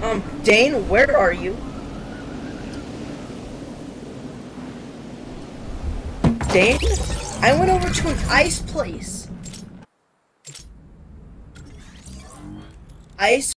Dane, where are you? Dane? I went over to an ice place. Ice